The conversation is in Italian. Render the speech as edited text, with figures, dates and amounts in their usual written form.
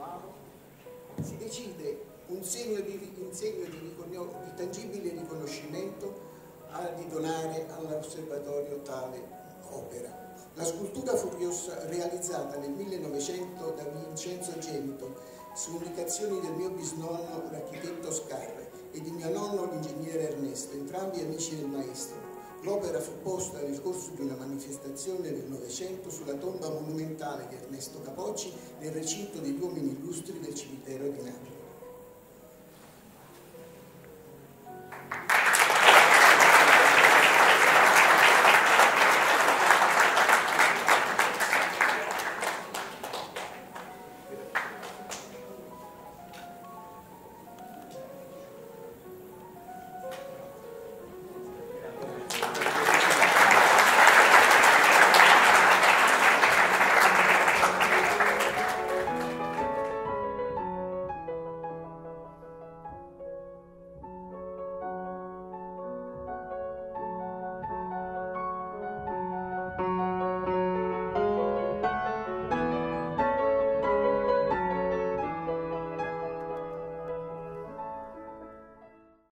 Si decide in segno di tangibile riconoscimento di donare all'osservatorio tale opera. La scultura fu realizzata nel 1900 da Vincenzo Gemito su indicazioni del mio bisnonno, l'architetto Scarre, e di mio nonno, l'ingegnere Ernesto, entrambi amici del maestro. L'opera fu posta nel corso di una manifestazione del Novecento sulla tomba monumentale di Ernesto Capocci nel recinto degli uomini illustri del cimitero di Napoli.